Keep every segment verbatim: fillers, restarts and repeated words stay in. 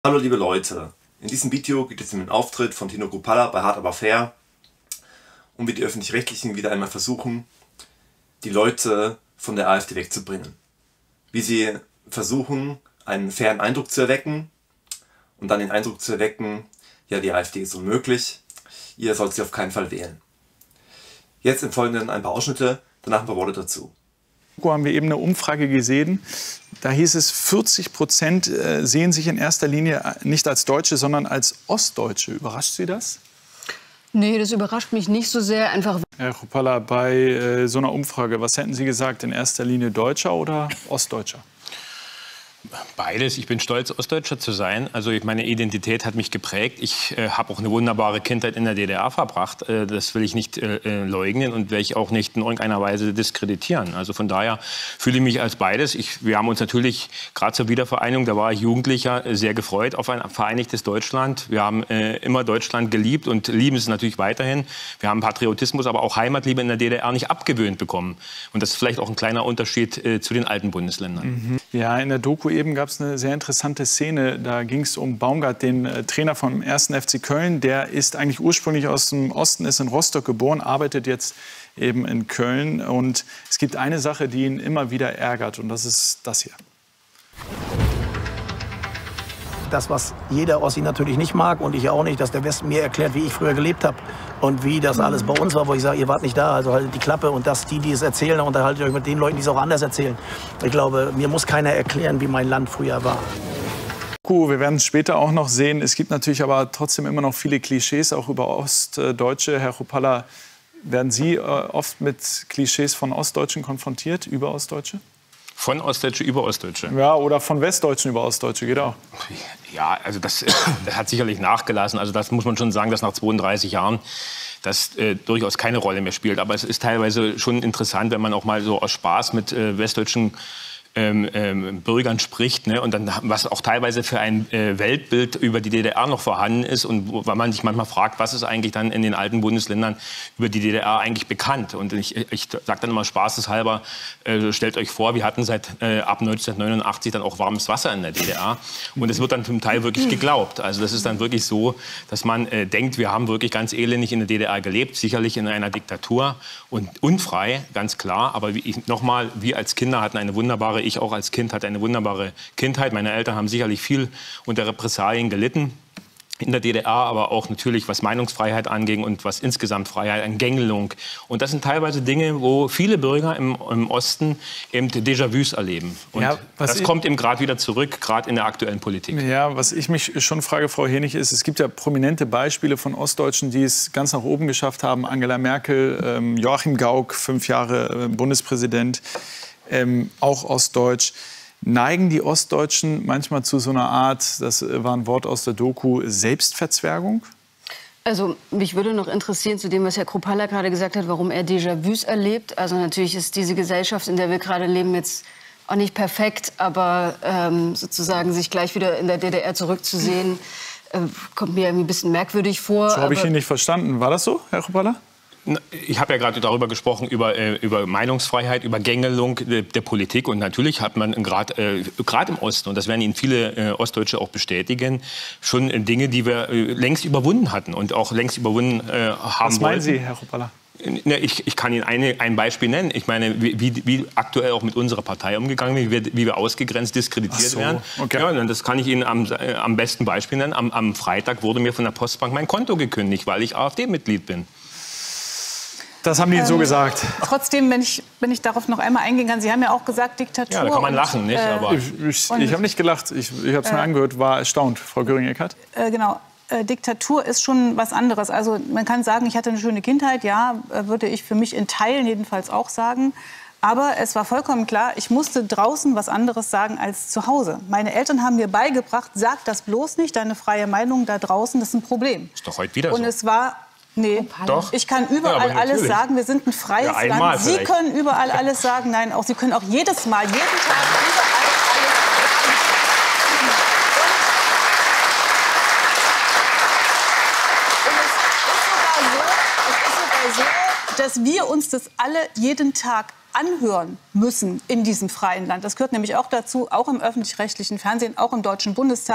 Hallo liebe Leute, in diesem Video geht es um den Auftritt von Tino Kruppalla bei Hart aber fair und wie die Öffentlich-Rechtlichen wieder einmal versuchen, die Leute von der AfD wegzubringen. Wie sie versuchen, einen fairen Eindruck zu erwecken und dann den Eindruck zu erwecken, ja, die AfD ist unmöglich, ihr sollt sie auf keinen Fall wählen. Jetzt im Folgenden ein paar Ausschnitte, danach ein paar Worte dazu. Haben wir eben eine Umfrage gesehen, da hieß es, vierzig Prozent sehen sich in erster Linie nicht als Deutsche, sondern als Ostdeutsche. Überrascht Sie das? Nee, das überrascht mich nicht so sehr. Einfach Herr Kruppalla, bei äh, so einer Umfrage, was hätten Sie gesagt, in erster Linie Deutscher oder Ostdeutscher? Beides. Ich bin stolz, Ostdeutscher zu sein. Also meine Identität hat mich geprägt. Ich äh, habe auch eine wunderbare Kindheit in der D D R verbracht. Äh, das will ich nicht äh, leugnen und werde ich auch nicht in irgendeiner Weise diskreditieren. Also von daher fühle ich mich als beides. Ich, wir haben uns natürlich gerade zur Wiedervereinigung, da war ich Jugendlicher, sehr gefreut auf ein vereinigtes Deutschland. Wir haben äh, immer Deutschland geliebt und lieben es natürlich weiterhin. Wir haben Patriotismus, aber auch Heimatliebe in der D D R nicht abgewöhnt bekommen. Und das ist vielleicht auch ein kleiner Unterschied äh, zu den alten Bundesländern. Mhm. Ja, in der Doku eben gab es eine sehr interessante Szene. Da ging es um Baumgart, den äh, Trainer vom ersten F C Köln. Der ist eigentlich ursprünglich aus dem Osten, ist in Rostock geboren, arbeitet jetzt eben in Köln. Und es gibt eine Sache, die ihn immer wieder ärgert, und das ist das hier. Das, was jeder Ossi natürlich nicht mag und ich auch nicht, dass der Westen mir erklärt, wie ich früher gelebt habe und wie das alles bei uns war, wo ich sage, ihr wart nicht da, also haltet die Klappe, und dass die, die es erzählen, unterhaltet euch mit den Leuten, die es auch anders erzählen. Ich glaube, mir muss keiner erklären, wie mein Land früher war. Wir werden es später auch noch sehen. Es gibt natürlich aber trotzdem immer noch viele Klischees, auch über Ostdeutsche. Herr Kruppalla, werden Sie oft mit Klischees von Ostdeutschen konfrontiert, über Ostdeutsche? Von Ostdeutsche über Ostdeutsche. Ja, oder von Westdeutschen über Ostdeutsche, geht auch. Ja, also das, das hat sicherlich nachgelassen. Also das muss man schon sagen, dass nach zweiunddreißig Jahren das äh, durchaus keine Rolle mehr spielt. Aber es ist teilweise schon interessant, wenn man auch mal so aus Spaß mit äh, westdeutschen Ähm, ähm, Bürgern spricht, ne? Und dann, was auch teilweise für ein äh, Weltbild über die D D R noch vorhanden ist und wo, weil man sich manchmal fragt, was ist eigentlich dann in den alten Bundesländern über die D D R eigentlich bekannt. Und ich, ich sage dann immer spaßeshalber, äh, stellt euch vor, wir hatten seit äh, ab neunzehnhundertneunundachtzig dann auch warmes Wasser in der D D R, und es wird dann zum Teil wirklich geglaubt. Also das ist dann wirklich so, dass man äh, denkt, wir haben wirklich ganz elendig in der D D R gelebt, sicherlich in einer Diktatur und unfrei, ganz klar, aber wie ich, nochmal, wir als Kinder hatten eine wunderbare Ich auch als Kind hatte eine wunderbare Kindheit. Meine Eltern haben sicherlich viel unter Repressalien gelitten in der D D R, aber auch natürlich, was Meinungsfreiheit anging und was insgesamt Freiheit, an Gängelung. Und das sind teilweise Dinge, wo viele Bürger im, im Osten eben Déjà-vus erleben. Und ja, das ich, kommt eben gerade wieder zurück, gerade in der aktuellen Politik. Ja, was ich mich schon frage, Frau Henig, ist, es gibt ja prominente Beispiele von Ostdeutschen, die es ganz nach oben geschafft haben. Angela Merkel, ähm, Joachim Gauck, fünf Jahre äh, Bundespräsident. Ähm, auch ostdeutsch. Neigen die Ostdeutschen manchmal zu so einer Art, das war ein Wort aus der Doku, Selbstverzwergung? Also mich würde noch interessieren zu dem, was Herr Kruppalla gerade gesagt hat, warum er Déjà-vus erlebt. Also natürlich ist diese Gesellschaft, in der wir gerade leben, jetzt auch nicht perfekt, aber ähm, sozusagen sich gleich wieder in der D D R zurückzusehen, äh, kommt mir irgendwie ein bisschen merkwürdig vor. So habe ich ihn nicht verstanden. War das so, Herr Kruppalla? Ich habe ja gerade darüber gesprochen, über, äh, über Meinungsfreiheit, über Gängelung der, der Politik. Und natürlich hat man gerade äh, im Osten, und das werden Ihnen viele äh, Ostdeutsche auch bestätigen, schon äh, Dinge, die wir äh, längst überwunden hatten und auch längst überwunden äh, haben. Was meinen wollten. Sie, Herr Kruppalla? Ich, ich kann Ihnen eine, ein Beispiel nennen. Ich meine, wie, wie aktuell auch mit unserer Partei umgegangen wird, wie wir, wie wir ausgegrenzt diskreditiert so, werden. Okay. Ja, und das kann ich Ihnen am, äh, am besten Beispiel nennen. Am, am Freitag wurde mir von der Postbank mein Konto gekündigt, weil ich AfD-Mitglied bin. Das haben die Ihnen ähm, so gesagt. Trotzdem, wenn ich, wenn ich darauf noch einmal eingehen kann, Sie haben ja auch gesagt, Diktatur. Ja, da kann man lachen, und, nicht? Äh, aber ich ich, ich habe nicht gelacht, ich, ich habe es mir äh, angehört, war erstaunt, Frau Göring-Eckardt. Äh, genau. Äh, Diktatur ist schon was anderes. Also man kann sagen, ich hatte eine schöne Kindheit, ja, äh, würde ich für mich in Teilen jedenfalls auch sagen. Aber es war vollkommen klar, ich musste draußen was anderes sagen als zu Hause. Meine Eltern haben mir beigebracht, sag das bloß nicht, deine freie Meinung da draußen, das ist ein Problem. Ist doch heute wieder und so. es war Nee, Doch. Ich kann überall ja, alles sagen. Wir sind ein freies ja, Land. Sie vielleicht. können überall alles sagen. Nein, auch Sie können auch jedes Mal, jeden Tag überall alles sagen. Und es ist sogar so, es ist sogar so, dass wir uns das alle jeden Tag anhören müssen in diesem freien Land. Das gehört nämlich auch dazu, auch im öffentlich-rechtlichen Fernsehen, auch im Deutschen Bundestag.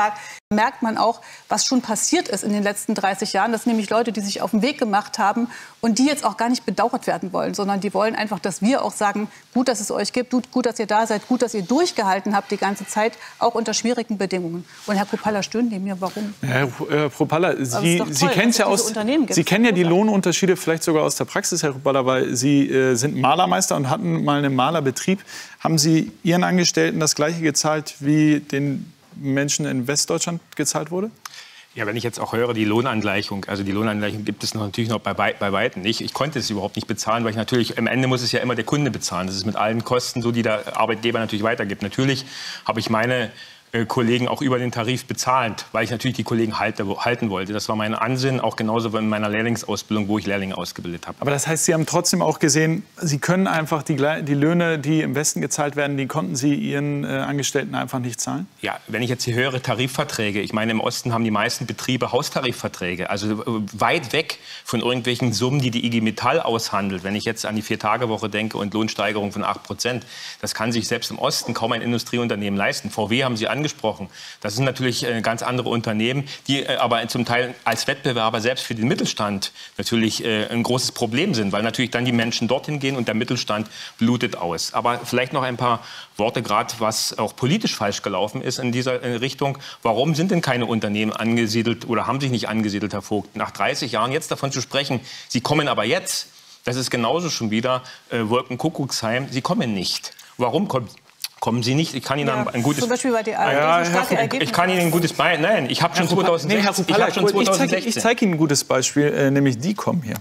merkt man auch, was schon passiert ist in den letzten dreißig Jahren. Das sind nämlich Leute, die sich auf den Weg gemacht haben und die jetzt auch gar nicht bedauert werden wollen, sondern die wollen einfach, dass wir auch sagen, gut, dass es euch gibt, gut, dass ihr da seid, gut, dass ihr durchgehalten habt die ganze Zeit, auch unter schwierigen Bedingungen. Und Herr Kruppalla stöhnt neben mir, warum? Herr äh, Kruppalla, Sie, toll, Sie kennen ja aus, Sie kennen ja die Lohnunterschiede vielleicht sogar aus der Praxis, Herr Kruppalla, weil Sie äh, sind Malermeister und hatten mal einen Malerbetrieb. Haben Sie Ihren Angestellten das Gleiche gezahlt, wie den Menschen in Westdeutschland gezahlt wurde? Ja, wenn ich jetzt auch höre, die Lohnangleichung, also die Lohnangleichung gibt es noch natürlich noch bei, bei Weitem nicht. Ich konnte es überhaupt nicht bezahlen, weil ich natürlich, am Ende muss es ja immer der Kunde bezahlen. Das ist mit allen Kosten so, die der Arbeitgeber natürlich weitergibt. Natürlich habe ich meine äh, Kollegen auch über den Tarif bezahlt, weil ich natürlich die Kollegen halte, halten wollte. Das war mein Ansinnen, auch genauso in meiner Lehrlingsausbildung, wo ich Lehrlinge ausgebildet habe. Aber das heißt, Sie haben trotzdem auch gesehen, Sie können einfach die, die Löhne, die im Westen gezahlt werden, die konnten Sie Ihren äh, Angestellten einfach nicht zahlen? Ja, wenn ich jetzt hier höre, Tarifverträge. Ich meine, im Osten haben die meisten Betriebe Haustarifverträge. Also weit weg von irgendwelchen Summen, die die I G Metall aushandelt. Wenn ich jetzt an die Vier-Tage-Woche denke und Lohnsteigerung von acht Prozent. Das kann sich selbst im Osten kaum ein Industrieunternehmen leisten. V W haben Sie angesprochen. Das sind natürlich äh, ganz andere Unternehmen, die äh, aber zum Teil als Wettbewerber selbst für den Mittelstand natürlich äh, ein großes Problem sind, weil natürlich dann die Menschen dorthin gehen und der Mittelstand blutet aus. Aber vielleicht noch ein paar Worte, gerade was auch politisch falsch gelaufen ist in dieser Richtung. Warum sind denn keine Unternehmen angesiedelt oder haben sich nicht angesiedelt, Herr Vogt? Nach dreißig Jahren jetzt davon zu sprechen, sie kommen aber jetzt, das ist genauso schon wieder äh, Wolkenkuckucksheim, sie kommen nicht. Warum kommt Kommen Sie nicht? Ich kann Ihnen ja, ein gutes. Zum Beispiel bei der A R D ja, starke Ergebnisse. Ich kann Ihnen ein gutes Beispiel. Nein, ich habe schon zweitausendsechzehn. Nee, Herr Kruppalla, ich, hab schon zweitausendsechzehn. Ich zeige zeig Ihnen ein gutes Beispiel, äh, nämlich die kommen hier.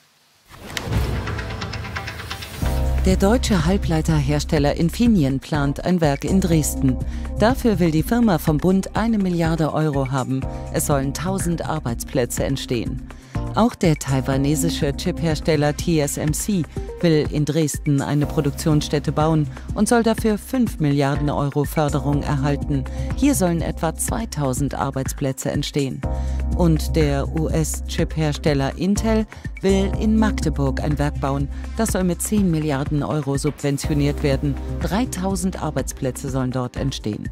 Der deutsche Halbleiterhersteller Infineon plant ein Werk in Dresden. Dafür will die Firma vom Bund eine Milliarde Euro haben. Es sollen tausend Arbeitsplätze entstehen. Auch der taiwanesische Chiphersteller T S M C will in Dresden eine Produktionsstätte bauen und soll dafür fünf Milliarden Euro Förderung erhalten. Hier sollen etwa zweitausend Arbeitsplätze entstehen. Und der U S-Chip-Hersteller Intel will in Magdeburg ein Werk bauen. Das soll mit zehn Milliarden Euro subventioniert werden. dreitausend Arbeitsplätze sollen dort entstehen.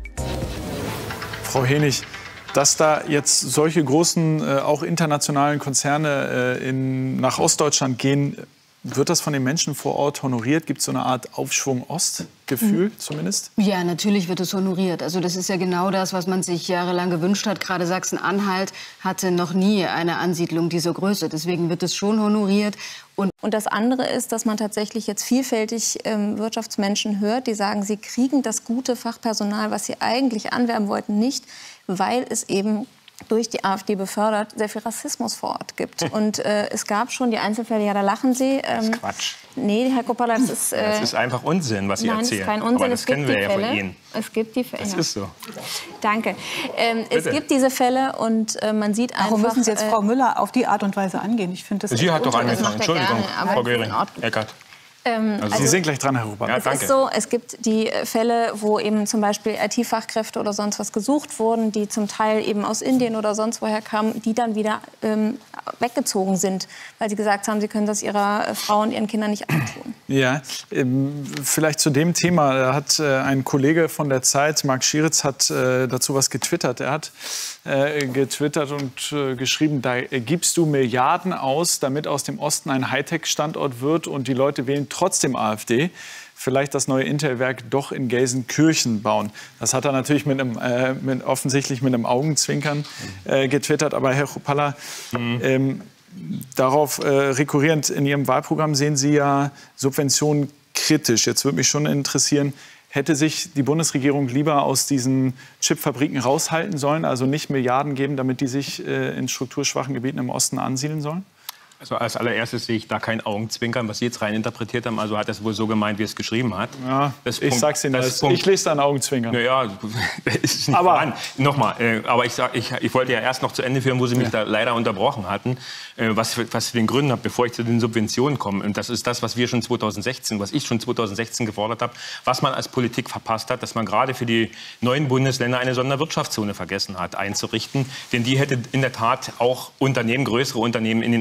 Frau Hennig, dass da jetzt solche großen, äh, auch internationalen Konzerne äh, in, nach Ostdeutschland gehen, wird das von den Menschen vor Ort honoriert? Gibt es so eine Art Aufschwung-Ost-Gefühl mhm. zumindest? Ja, natürlich wird es honoriert. Also das ist ja genau das, was man sich jahrelang gewünscht hat. Gerade Sachsen-Anhalt hatte noch nie eine Ansiedlung dieser Größe. Deswegen wird es schon honoriert. Und, und das andere ist, dass man tatsächlich jetzt vielfältig ähm, Wirtschaftsmenschen hört, die sagen, sie kriegen das gute Fachpersonal, was sie eigentlich anwerben wollten, nicht, weil es eben durch die AfD befördert, sehr viel Rassismus vor Ort gibt. Hm. Und äh, es gab schon die Einzelfälle, ja, da lachen Sie. Ähm, das ist Quatsch. Nee, Herr Kruppalla, das ist... Äh, das ist einfach Unsinn, was Sie nein, erzählen. Nein, das ist kein Unsinn. Aber das es kennen gibt wir die ja Fälle. von Ihnen. Es gibt die Fälle. Das ist so. Danke. Ähm, es gibt diese Fälle und äh, man sieht einfach... Warum müssen Sie jetzt äh, Frau Müller auf die Art und Weise angehen? Ich finde das... Sie hat doch angefangen. Entschuldigung, gerne, Frau Göring-Eckardt. Ähm, also Sie sind gleich dran, Herr Huber. Ja, es danke. ist so, es gibt die Fälle, wo eben zum Beispiel I T-Fachkräfte oder sonst was gesucht wurden, die zum Teil eben aus Indien oder sonst woher kamen, die dann wieder ähm, weggezogen sind, weil sie gesagt haben, sie können das ihrer Frau und ihren Kindern nicht antun. Ja, ähm, vielleicht zu dem Thema. Da hat äh, ein Kollege von der Zeit, Marc Schieritz, hat äh, dazu was getwittert. Er hat äh, getwittert und äh, geschrieben, da äh, gibst du Milliarden aus, damit aus dem Osten ein Hightech-Standort wird und die Leute wählen trotzdem AfD. Vielleicht das neue Intel-Werk doch in Gelsenkirchen bauen. Das hat er natürlich mit einem, äh, mit, offensichtlich mit einem Augenzwinkern äh, getwittert. Aber Herr Kruppalla, mhm. ähm, darauf äh, rekurrierend in Ihrem Wahlprogramm sehen Sie ja Subventionen kritisch. Jetzt würde mich schon interessieren, hätte sich die Bundesregierung lieber aus diesen Chipfabriken raushalten sollen, also nicht Milliarden geben, damit die sich äh, in strukturschwachen Gebieten im Osten ansiedeln sollen? Also als allererstes sehe ich da kein Augenzwinkern, was Sie jetzt rein interpretiert haben. Also hat er es wohl so gemeint, wie er es geschrieben hat. Ja, das ich Punkt, sag's Ihnen, das das ich lese da ein Augenzwinkern. Naja, ist nicht aber voran. Nochmal, äh, aber ich, sag, ich, ich wollte ja erst noch zu Ende führen, wo Sie mich ja. da leider unterbrochen hatten, äh, was, für, was für den Gründen habe, bevor ich zu den Subventionen komme. Und das ist das, was wir schon zweitausendsechzehn, was ich schon zweitausendsechzehn gefordert habe, was man als Politik verpasst hat, dass man gerade für die neuen Bundesländer eine Sonderwirtschaftszone vergessen hat einzurichten. Denn die hätte in der Tat auch Unternehmen, größere Unternehmen in den Osten gebracht.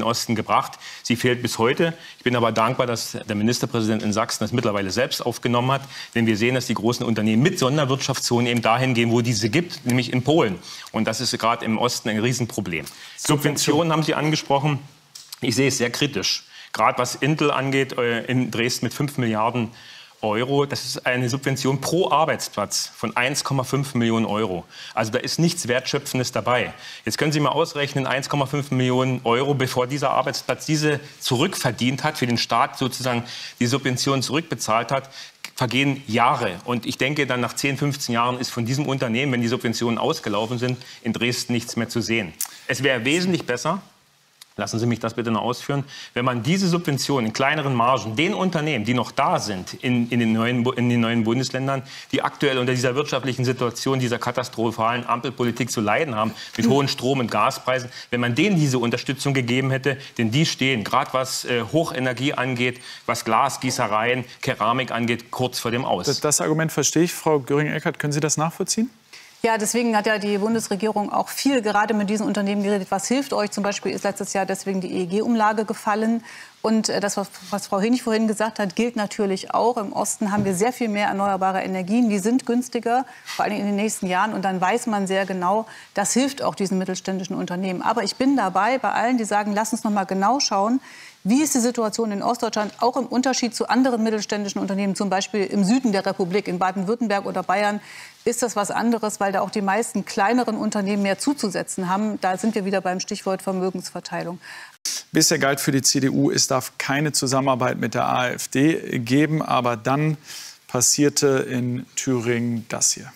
gebracht. Sie fehlt bis heute. Ich bin aber dankbar, dass der Ministerpräsident in Sachsen das mittlerweile selbst aufgenommen hat. Denn wir sehen, dass die großen Unternehmen mit Sonderwirtschaftszonen eben dahin gehen, wo diese gibt, nämlich in Polen. Und das ist gerade im Osten ein Riesenproblem. Subventionen haben Sie angesprochen. Ich sehe es sehr kritisch. Gerade was Intel angeht, in Dresden mit fünf Milliarden Euro, das ist eine Subvention pro Arbeitsplatz von eins Komma fünf Millionen Euro. Also da ist nichts Wertschöpfendes dabei. Jetzt können Sie mal ausrechnen, eins Komma fünf Millionen Euro, bevor dieser Arbeitsplatz diese zurückverdient hat, für den Staat sozusagen die Subvention zurückbezahlt hat, vergehen Jahre. Und ich denke, dann nach zehn, fünfzehn Jahren ist von diesem Unternehmen, wenn die Subventionen ausgelaufen sind, in Dresden nichts mehr zu sehen. Es wäre wesentlich besser, lassen Sie mich das bitte noch ausführen, wenn man diese Subventionen in kleineren Margen den Unternehmen, die noch da sind in, in, den neuen, in den neuen Bundesländern, die aktuell unter dieser wirtschaftlichen Situation, dieser katastrophalen Ampelpolitik zu leiden haben, mit hohen Strom- und Gaspreisen, wenn man denen diese Unterstützung gegeben hätte, denn die stehen, gerade was äh, Hochenergie angeht, was Glasgießereien, Keramik angeht, kurz vor dem Aus. Das, das Argument verstehe ich. Frau Göring-Eckardt, können Sie das nachvollziehen? Ja, deswegen hat ja die Bundesregierung auch viel gerade mit diesen Unternehmen geredet. Was hilft euch? Zum Beispiel ist letztes Jahr deswegen die E E G-Umlage gefallen. Und das, was Frau Hennig vorhin gesagt hat, gilt natürlich auch. Im Osten haben wir sehr viel mehr erneuerbare Energien. Die sind günstiger, vor allem in den nächsten Jahren. Und dann weiß man sehr genau, das hilft auch diesen mittelständischen Unternehmen. Aber ich bin dabei bei allen, die sagen, lass uns noch mal genau schauen, wie ist die Situation in Ostdeutschland, auch im Unterschied zu anderen mittelständischen Unternehmen, zum Beispiel im Süden der Republik, in Baden-Württemberg oder Bayern, ist das was anderes, weil da auch die meisten kleineren Unternehmen mehr zuzusetzen haben. Da sind wir wieder beim Stichwort Vermögensverteilung. Bisher galt für die C D U, es darf keine Zusammenarbeit mit der AfD geben. Aber dann passierte in Thüringen das hier.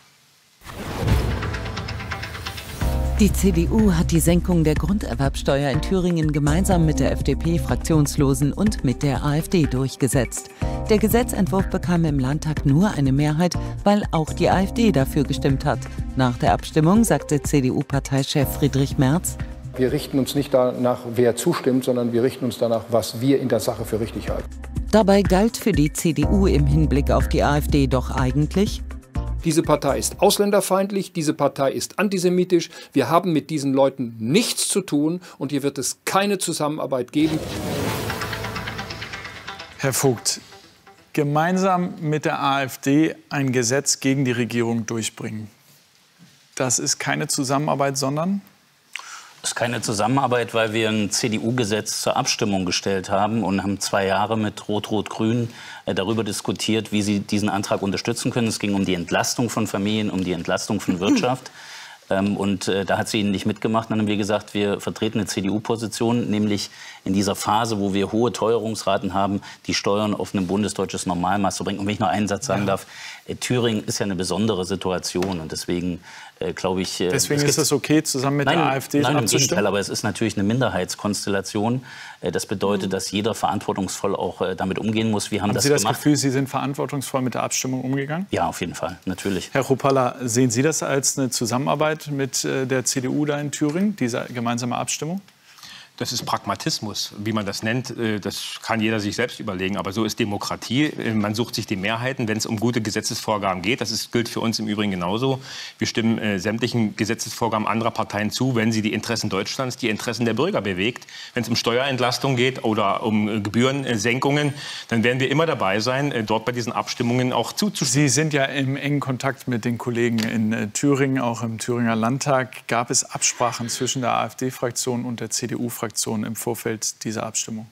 Die C D U hat die Senkung der Grunderwerbsteuer in Thüringen gemeinsam mit der F D P-Fraktionslosen und mit der AfD durchgesetzt. Der Gesetzentwurf bekam im Landtag nur eine Mehrheit, weil auch die AfD dafür gestimmt hat. Nach der Abstimmung sagte C D U-Parteichef Friedrich Merz: Wir richten uns nicht danach, wer zustimmt, sondern wir richten uns danach, was wir in der Sache für richtig halten. Dabei galt für die C D U im Hinblick auf die AfD doch eigentlich: Diese Partei ist ausländerfeindlich, diese Partei ist antisemitisch. Wir haben mit diesen Leuten nichts zu tun und hier wird es keine Zusammenarbeit geben. Herr Vogt, gemeinsam mit der AfD ein Gesetz gegen die Regierung durchbringen. Das ist keine Zusammenarbeit, sondern? Das ist keine Zusammenarbeit, weil wir ein C D U-Gesetz zur Abstimmung gestellt haben und haben zwei Jahre mit Rot-Rot-Grün äh, darüber diskutiert, wie sie diesen Antrag unterstützen können. Es ging um die Entlastung von Familien, um die Entlastung von Wirtschaft. Ähm, und äh, da hat sie nicht mitgemacht. Dann haben wir gesagt, wir vertreten eine C D U-Position, nämlich in dieser Phase, wo wir hohe Teuerungsraten haben, die Steuern auf ein bundesdeutsches Normalmaß zu bringen. Und wenn ich noch einen Satz sagen ja. darf, äh, Thüringen ist ja eine besondere Situation und deswegen äh, glaube ich... Äh, deswegen ist es okay, zusammen mit nein, der AfD nein, abzustimmen? Im Gegenteil, aber es ist natürlich eine Minderheitskonstellation. Äh, das bedeutet, mhm. dass jeder verantwortungsvoll auch äh, damit umgehen muss. Wir haben, haben das Sie das gemacht. Gefühl, Sie sind verantwortungsvoll mit der Abstimmung umgegangen? Ja, auf jeden Fall, natürlich. Herr Chrupalla, sehen Sie das als eine Zusammenarbeit mit äh, der C D U da in Thüringen, diese gemeinsame Abstimmung? Das ist Pragmatismus, wie man das nennt. Das kann jeder sich selbst überlegen. Aber so ist Demokratie. Man sucht sich die Mehrheiten, wenn es um gute Gesetzesvorgaben geht. Das ist, gilt für uns im Übrigen genauso. Wir stimmen äh, sämtlichen Gesetzesvorgaben anderer Parteien zu, wenn sie die Interessen Deutschlands, die Interessen der Bürger bewegt. Wenn es um Steuerentlastung geht oder um äh, Gebührensenkungen, dann werden wir immer dabei sein, äh, dort bei diesen Abstimmungen auch zuzustimmen. Sie sind ja im engen Kontakt mit den Kollegen in äh, Thüringen, auch im Thüringer Landtag. Gab es Absprachen zwischen der AfD-Fraktion und der C D U-Fraktion im Vorfeld dieser Abstimmung?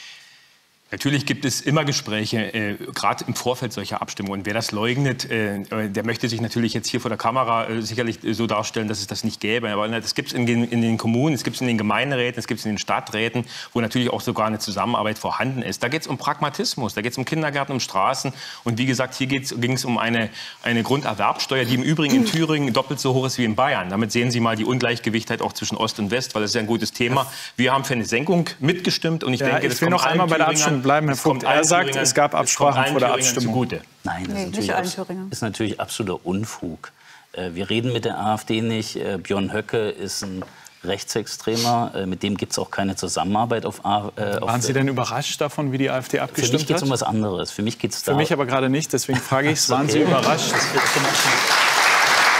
Natürlich gibt es immer Gespräche, äh, gerade im Vorfeld solcher Abstimmungen. Und wer das leugnet, äh, der möchte sich natürlich jetzt hier vor der Kamera äh, sicherlich so darstellen, dass es das nicht gäbe. Aber das gibt es in, in den Kommunen, es gibt es in den Gemeinderäten, es gibt es in den Stadträten, wo natürlich auch sogar eine Zusammenarbeit vorhanden ist. Da geht es um Pragmatismus, da geht es um Kindergärten, um Straßen. Und wie gesagt, hier ging es um eine, eine Grunderwerbsteuer, die im Übrigen in Thüringen doppelt so hoch ist wie in Bayern. Damit sehen Sie mal die Ungleichgewichtheit auch zwischen Ost und West, weil das ist ja ein gutes Thema. Wir haben für eine Senkung mitgestimmt und ich ja, denke, ich das will kommt noch einmal bei der Abstimmung bleiben, Herr Vogt. Er sagt, es gab Absprachen vor der Abstimmung. Nein, das nee, ist, natürlich ist natürlich absoluter Unfug. Wir reden mit der AfD nicht. Björn Höcke ist ein Rechtsextremer. Mit dem gibt es auch keine Zusammenarbeit auf AfD. Waren Sie denn überrascht davon, wie die AfD abgestimmt hat? Für mich geht es um was anderes. Für mich geht's da. Für mich aber gerade nicht. Deswegen frage ich, waren okay. Sie überrascht?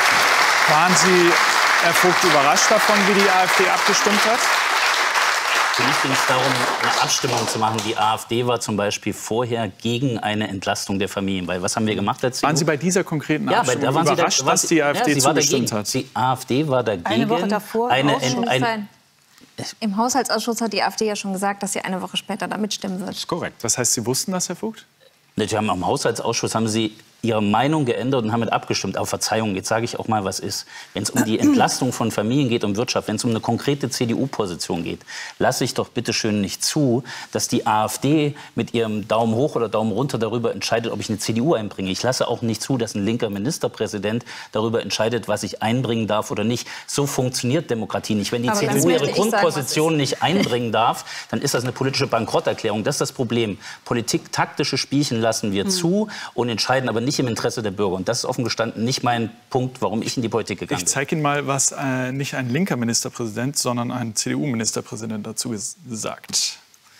Waren Sie, Herr Vogt, überrascht davon, wie die AfD abgestimmt hat? Für mich ging es darum, eine Abstimmung zu machen. Die AfD war zum Beispiel vorher gegen eine Entlastung der Familien. Weil was haben wir gemacht als C D U? Waren Sie bei dieser konkreten ja, Abstimmung da waren überrascht, Sie da, dass die AfD ja, zugestimmt hat? Die AfD war dagegen. Eine Woche davor eine, auch schon ein, sein. Im Haushaltsausschuss hat die AfD ja schon gesagt, dass sie eine Woche später da mitstimmen wird. Das ist korrekt. Das heißt, Sie wussten das, Herr Vogt? Sie haben am Haushaltsausschuss haben Sie ihre Meinung geändert und haben mit abgestimmt. Aber Verzeihung, jetzt sage ich auch mal, was ist. Wenn es um die Entlastung von Familien geht, um Wirtschaft, wenn es um eine konkrete C D U-Position geht, lasse ich doch bitte schön nicht zu, dass die AfD mit ihrem Daumen hoch oder Daumen runter darüber entscheidet, ob ich eine C D U einbringe. Ich lasse auch nicht zu, dass ein linker Ministerpräsident darüber entscheidet, was ich einbringen darf oder nicht. So funktioniert Demokratie nicht. Wenn die Aber C D das U ihre möchte ich sagen, Grundposition nicht einbringen darf, dann ist das eine politische Bankrotterklärung. Das ist das Problem. Politik, taktische Spielchen lassen wir Hm. zu und entscheiden aber nicht im Interesse der Bürger. Und das ist offen gestanden nicht mein Punkt, warum ich in die Politik gegangen bin. Ich zeige Ihnen mal, was äh, nicht ein linker Ministerpräsident, sondern ein C D U-Ministerpräsident dazu gesagt.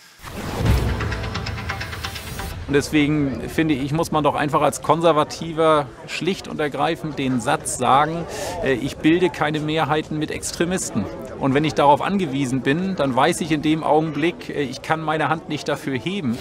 Und deswegen finde ich, muss man doch einfach als Konservativer schlicht und ergreifend den Satz sagen, äh, ich bilde keine Mehrheiten mit Extremisten. Und wenn ich darauf angewiesen bin, dann weiß ich in dem Augenblick, äh, ich kann meine Hand nicht dafür heben.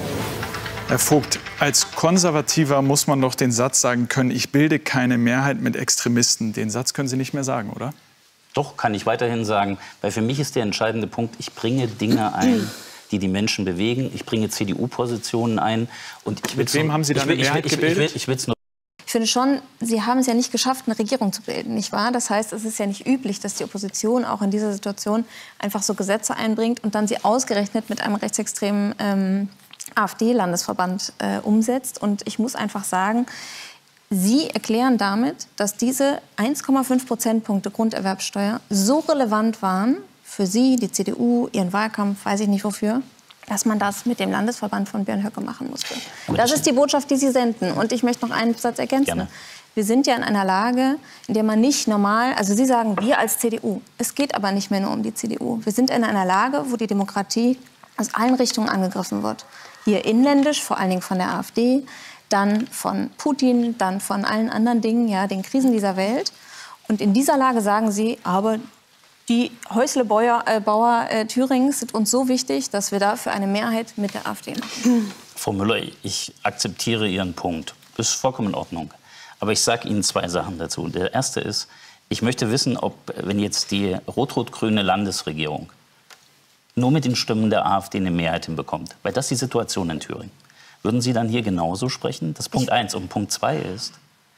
Herr Vogt, als Konservativer muss man doch den Satz sagen können, ich bilde keine Mehrheit mit Extremisten. Den Satz können Sie nicht mehr sagen, oder? Doch, kann ich weiterhin sagen. Weil für mich ist der entscheidende Punkt, ich bringe Dinge ein, die die Menschen bewegen. Ich bringe C D U-Positionen ein. Und ich mit wem haben Sie da eine Mehrheit gebildet? Ich will es nur. Ich finde schon, Sie haben es ja nicht geschafft, eine Regierung zu bilden, nicht wahr? Das heißt, es ist ja nicht üblich, dass die Opposition auch in dieser Situation einfach so Gesetze einbringt und dann sie ausgerechnet mit einem rechtsextremen ähm, AfD-Landesverband äh, umsetzt. Und ich muss einfach sagen, Sie erklären damit, dass diese eins Komma fünf Prozentpunkte Grunderwerbsteuer so relevant waren für Sie, die C D U, Ihren Wahlkampf, weiß ich nicht wofür, dass man das mit dem Landesverband von Björn Höcke machen musste. Das ist die Botschaft, die Sie senden. Und ich möchte noch einen Satz ergänzen. Gerne. Wir sind ja in einer Lage, in der man nicht normal, also Sie sagen, wir als C D U, es geht aber nicht mehr nur um die C D U. Wir sind in einer Lage, wo die Demokratie aus allen Richtungen angegriffen wird. Hier inländisch, vor allen Dingen von der AfD, dann von Putin, dann von allen anderen Dingen, ja, den Krisen dieser Welt. Und in dieser Lage sagen Sie, aber die Häusle-Bauer äh, Bauer, äh, Thürings sind uns so wichtig, dass wir dafür eine Mehrheit mit der AfD machen. Frau Müller, ich akzeptiere Ihren Punkt. Das ist vollkommen in Ordnung. Aber ich sage Ihnen zwei Sachen dazu. Der erste ist, ich möchte wissen, ob, wenn jetzt die rot-rot-grüne Landesregierung nur mit den Stimmen der AfD eine Mehrheit hinbekommt, weil das ist die Situation in Thüringen, würden Sie dann hier genauso sprechen? Das ist Punkt eins. Und Punkt zwei ist,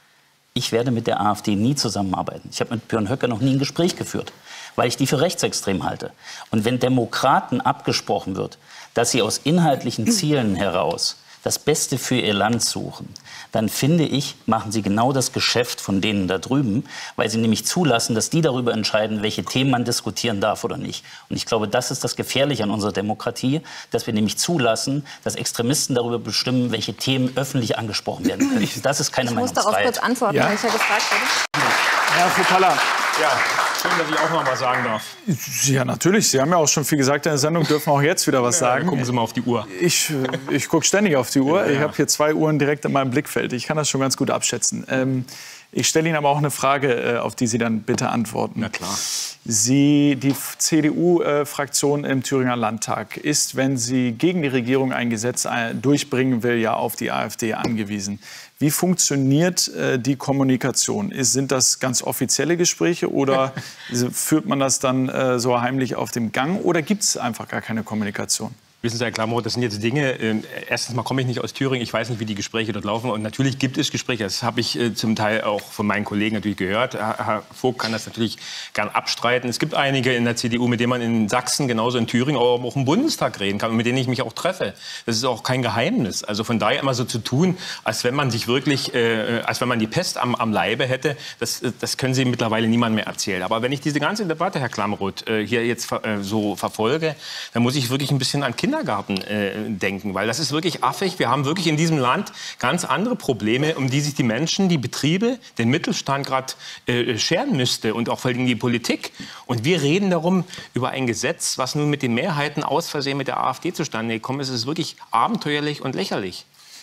ich werde mit der AfD nie zusammenarbeiten. Ich habe mit Björn Höcke noch nie ein Gespräch geführt, weil ich die für rechtsextrem halte. Und wenn Demokraten abgesprochen wird, dass sie aus inhaltlichen Zielen heraus das Beste für ihr Land suchen, dann finde ich, machen sie genau das Geschäft von denen da drüben, weil sie nämlich zulassen, dass die darüber entscheiden, welche Themen man diskutieren darf oder nicht. Und ich glaube, das ist das Gefährliche an unserer Demokratie, dass wir nämlich zulassen, dass Extremisten darüber bestimmen, welche Themen öffentlich angesprochen werden können. Das ist keine Ich muss Meinungsfreiheit. darauf kurz antworten, Ja. weil ich ja gefragt wurde. Herr Fukala. Ja, schön, dass ich auch noch was sagen darf. Ja, natürlich. Sie haben ja auch schon viel gesagt in der Sendung, dürfen auch jetzt wieder was sagen. Gucken Sie mal auf die Uhr. Ich, äh, ich gucke ständig auf die Uhr. Ja, ja. Ich habe hier zwei Uhren direkt in meinem Blickfeld. Ich kann das schon ganz gut abschätzen. Ähm, ich stelle Ihnen aber auch eine Frage, äh, auf die Sie dann bitte antworten. Na klar. Sie, die C D U-Fraktion im Thüringer Landtag ist, wenn sie gegen die Regierung ein Gesetz äh, durchbringen will, ja auf die AfD angewiesen. Wie funktioniert äh, die Kommunikation? Ist, sind das ganz offizielle Gespräche oder führt man das dann äh, so heimlich auf dem Gang oder gibt es einfach gar keine Kommunikation? Wissen Sie, Herr Klamroth, das sind jetzt Dinge, äh, erstens mal komme ich nicht aus Thüringen, ich weiß nicht, wie die Gespräche dort laufen. Und natürlich gibt es Gespräche, das habe ich äh, zum Teil auch von meinen Kollegen natürlich gehört. Herr, Herr Vogt kann das natürlich gern abstreiten. Es gibt einige in der C D U, mit denen man in Sachsen, genauso in Thüringen, aber auch im Bundestag reden kann und mit denen ich mich auch treffe. Das ist auch kein Geheimnis. Also von daher immer so zu tun, als wenn man sich wirklich, äh, als wenn man die Pest am, am Leibe hätte, das, das können Sie mittlerweile niemand mehr erzählen. Aber wenn ich diese ganze Debatte, Herr Klamroth, äh, hier jetzt äh, so verfolge, dann muss ich wirklich ein bisschen an Kinder Kindergarten äh, denken, weil das ist wirklich affig. Wir haben wirklich in diesem Land ganz andere Probleme, um die sich die Menschen, die Betriebe, den Mittelstand gerade äh, scheren müsste und auch vor allem die Politik. Und wir reden darum über ein Gesetz, was nun mit den Mehrheiten aus Versehen mit der AfD zustande gekommen ist. Es ist wirklich abenteuerlich und lächerlich.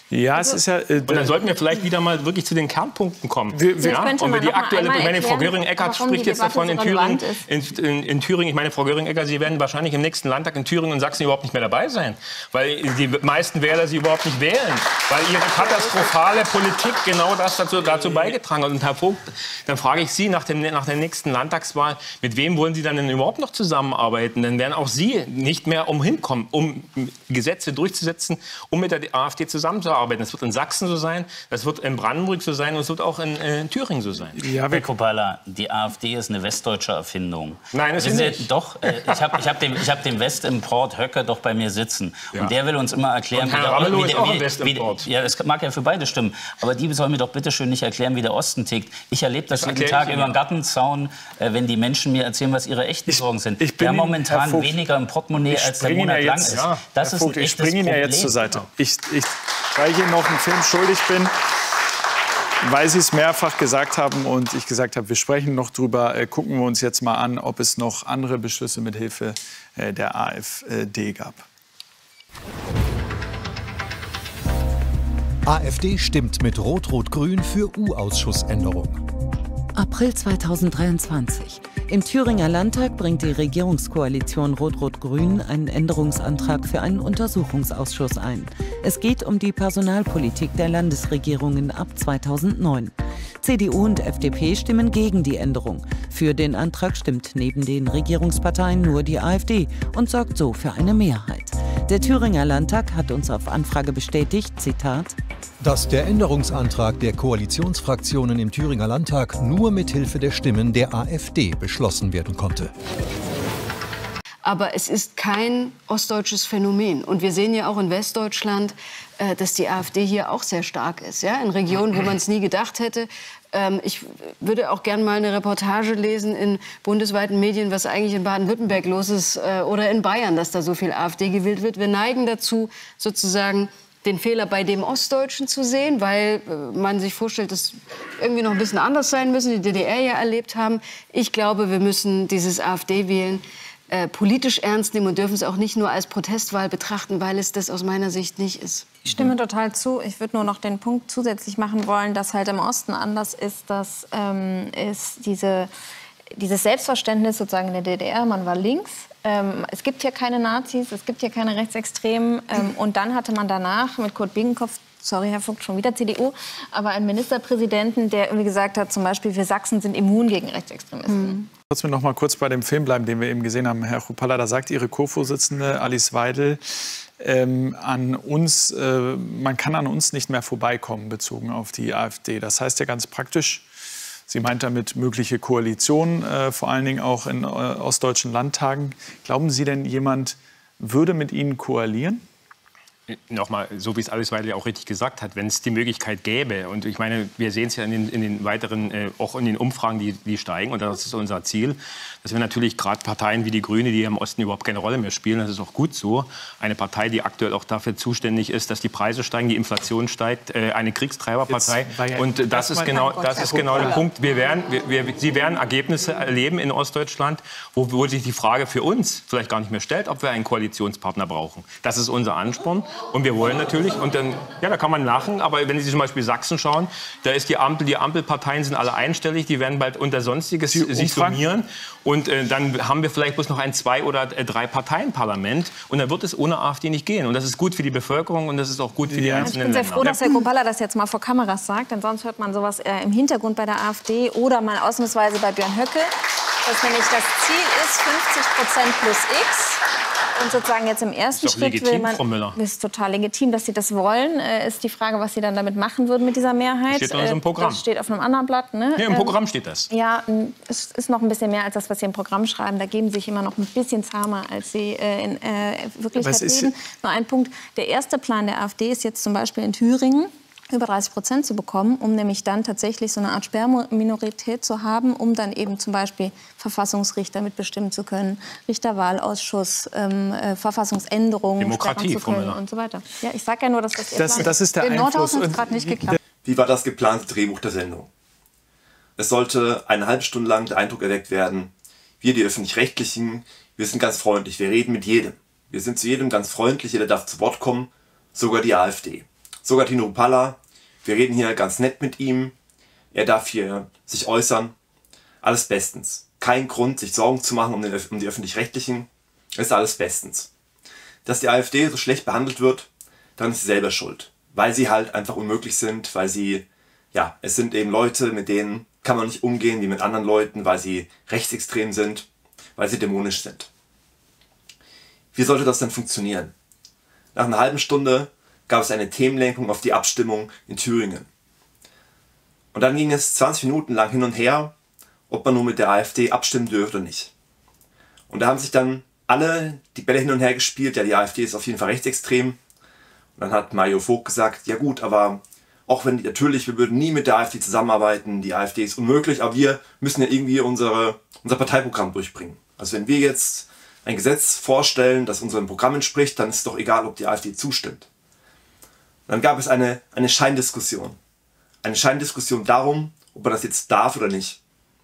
Ja, es ist ja. Äh, und dann sollten wir vielleicht wieder mal wirklich zu den Kernpunkten kommen. Wir, wir, ja? Und wir die aktuelle, ich meine, Frau Göring-Eckardt spricht jetzt davon in Thüringen, in, in, in Thüringen. Ich meine, Frau Göring-Eckardt, Sie werden wahrscheinlich im nächsten Landtag in Thüringen und Sachsen überhaupt nicht mehr dabei sein, weil die meisten Wähler Sie überhaupt nicht wählen, weil Ihre katastrophale Politik genau das dazu, dazu beigetragen hat. Und Herr Vogt, dann frage ich Sie nach, dem, nach der nächsten Landtagswahl, mit wem wollen Sie dann denn überhaupt noch zusammenarbeiten? Dann werden auch Sie nicht mehr umhin kommen, um Gesetze durchzusetzen, um mit der AfD zusammenzuarbeiten. Das wird in Sachsen so sein, das wird in Brandenburg so sein und es wird auch in, äh, in Thüringen so sein. Ja, Herr Kruppalla, die AfD ist eine westdeutsche Erfindung. Nein, das ist nicht. Doch, äh, ich habe ich hab den, ich hab den Westimport Höcke doch bei mir sitzen. Ja. Und der will uns immer erklären, und Herr wie der, Ramelow wie ist der, auch ein wie, Westimport. Wie, ja, das mag ja für beide stimmen. Aber die soll mir doch bitte schön nicht erklären, wie der Osten tickt. Ich erlebe das, das jeden Tag über den Gartenzaun, äh, wenn die Menschen mir erzählen, was ihre echten ich, Sorgen sind. Wir haben momentan Vogt, weniger im Portemonnaie, als der Monat ja lang ist. Ja, das Herr ist Vogt, ein ich springe Ihnen ja jetzt zur Seite. Ich, ich, weil ich Ihnen noch einen Film schuldig bin, weil Sie es mehrfach gesagt haben und ich gesagt habe, wir sprechen noch drüber, äh, gucken wir uns jetzt mal an, ob es noch andere Beschlüsse mit Hilfe äh, der AfD gab. AfD stimmt mit Rot-Rot-Grün für U-Ausschussänderung. April zweitausenddreiundzwanzig. Im Thüringer Landtag bringt die Regierungskoalition Rot-Rot-Grün einen Änderungsantrag für einen Untersuchungsausschuss ein. Es geht um die Personalpolitik der Landesregierungen ab zweitausendneun. C D U und F D P stimmen gegen die Änderung. Für den Antrag stimmt neben den Regierungsparteien nur die AfD und sorgt so für eine Mehrheit. Der Thüringer Landtag hat uns auf Anfrage bestätigt, Zitat, dass der Änderungsantrag der Koalitionsfraktionen im Thüringer Landtag nur mit Hilfe der Stimmen der AfD beschlossen werden konnte. Aber es ist kein ostdeutsches Phänomen. Und wir sehen ja auch in Westdeutschland, äh, dass die AfD hier auch sehr stark ist. Ja? In Regionen, wo man es nie gedacht hätte. Ähm, ich würde auch gerne mal eine Reportage lesen in bundesweiten Medien, was eigentlich in Baden-Württemberg los ist äh, oder in Bayern, dass da so viel AfD gewählt wird. Wir neigen dazu, sozusagen den Fehler bei dem Ostdeutschen zu sehen, weil äh, man sich vorstellt, dass irgendwie noch ein bisschen anders sein müssen, die D D R ja erlebt haben. Ich glaube, wir müssen dieses AfD-Wählen äh, politisch ernst nehmen und dürfen es auch nicht nur als Protestwahl betrachten, weil es das aus meiner Sicht nicht ist. Ich stimme total zu. Ich würde nur noch den Punkt zusätzlich machen wollen, dass halt im Osten anders ist, dass ähm, ist diese, dieses Selbstverständnis sozusagen in der D D R, man war links. Ähm, es gibt hier keine Nazis, es gibt hier keine Rechtsextremen. Ähm, und dann hatte man danach mit Kurt Biedenkopf, sorry, Herr Vogt, schon wieder C D U, aber einen Ministerpräsidenten, der irgendwie gesagt hat, zum Beispiel, wir Sachsen sind immun gegen Rechtsextremisten. Mhm. Trotzdem noch mal kurz bei dem Film bleiben, den wir eben gesehen haben. Herr Kruppalla, da sagt Ihre Co-Vorsitzende Alice Weidel, ähm, an uns, äh, man kann an uns nicht mehr vorbeikommen, bezogen auf die AfD. Das heißt ja ganz praktisch, sie meint damit mögliche Koalitionen, äh, vor allen Dingen auch in äh, ostdeutschen Landtagen. Glauben Sie denn, jemand würde mit Ihnen koalieren? Nochmal, so wie es Alice Weidel auch richtig gesagt hat, wenn es die Möglichkeit gäbe, und ich meine, wir sehen es ja in den, in den weiteren, äh, auch in den Umfragen, die, die steigen, und das ist unser Ziel, dass wir natürlich gerade Parteien wie die Grüne, die im Osten überhaupt keine Rolle mehr spielen, das ist auch gut so, eine Partei, die aktuell auch dafür zuständig ist, dass die Preise steigen, die Inflation steigt, äh, eine Kriegstreiberpartei, ja, und das ist genau, das ist genau der Punkt. Wir werden, wir, wir, Sie werden Ergebnisse erleben in Ostdeutschland, wo, wo sich die Frage für uns vielleicht gar nicht mehr stellt, ob wir einen Koalitionspartner brauchen. Das ist unser Ansporn. Und wir wollen natürlich, und dann, ja, da kann man lachen, aber wenn Sie zum Beispiel Sachsen schauen, da ist die Ampel, die Ampelparteien sind alle einstellig, die werden bald unter Sonstiges sich summieren. Und äh, dann haben wir vielleicht bloß noch ein Zwei- oder äh, Drei-Parteien-Parlament. Und dann wird es ohne AfD nicht gehen. Und das ist gut für die Bevölkerung und das ist auch gut für die ja. einzelnen Länder. Ich bin sehr froh, Länder. dass Herr Kruppalla das jetzt mal vor Kameras sagt, denn sonst hört man sowas äh, im Hintergrund bei der AfD oder mal ausnahmsweise bei Björn Höcke, dass nämlich das Ziel ist fünfzig Prozent plus X. Und sozusagen jetzt im ersten ist doch Schritt legitim, will man, Frau Müller. ist total legitim, dass Sie das wollen. Äh, ist die Frage, was Sie dann damit machen würden mit dieser Mehrheit. Steht in unserem Programm. Das steht auf einem anderen Blatt. Ne? Ja, im Programm steht das. Ja, es ist noch ein bisschen mehr als das, was Sie im Programm schreiben. Da geben Sie sich immer noch ein bisschen zahmer, als Sie äh, in äh, Wirklichkeit reden. Nur ein Punkt. Der erste Plan der AfD ist jetzt zum Beispiel in Thüringen, über dreißig Prozent zu bekommen, um nämlich dann tatsächlich so eine Art Sperrminorität zu haben, um dann eben zum Beispiel Verfassungsrichter mitbestimmen zu können, Richterwahlausschuss, ähm, äh, Verfassungsänderungen Demokratie, zu können und so weiter. Ja, ich sage ja nur, dass das, das, das ist der in Nordhausen Einfluss. gerade nicht geklappt. Wie war das geplante Drehbuch der Sendung? Es sollte eine halbe Stunde lang der Eindruck erweckt werden, wir, die Öffentlich-Rechtlichen, wir sind ganz freundlich, wir reden mit jedem. Wir sind zu jedem ganz freundlich, jeder darf zu Wort kommen, sogar die AfD. Sogar Tino Kruppalla, wir reden hier ganz nett mit ihm, er darf hier sich äußern, alles bestens. Kein Grund, sich Sorgen zu machen um, den, um die Öffentlich-Rechtlichen, ist alles bestens. Dass die AfD so schlecht behandelt wird, dann ist sie selber schuld. Weil sie halt einfach unmöglich sind, weil sie, ja, es sind eben Leute, mit denen kann man nicht umgehen wie mit anderen Leuten, weil sie rechtsextrem sind, weil sie dämonisch sind. Wie sollte das denn funktionieren? Nach einer halben Stunde gab es eine Themenlenkung auf die Abstimmung in Thüringen. Und dann ging es zwanzig Minuten lang hin und her, ob man nun mit der AfD abstimmen dürfte oder nicht. Und da haben sich dann alle die Bälle hin und her gespielt, ja, die AfD ist auf jeden Fall rechtsextrem. Und dann hat Mario Vogt gesagt, ja gut, aber auch wenn, natürlich, wir würden nie mit der AfD zusammenarbeiten, die AfD ist unmöglich, aber wir müssen ja irgendwie unsere, unser Parteiprogramm durchbringen. Also wenn wir jetzt ein Gesetz vorstellen, das unserem Programm entspricht, dann ist es doch egal, ob die AfD zustimmt. Und dann gab es eine, eine Scheindiskussion. Eine Scheindiskussion darum, ob man das jetzt darf oder nicht.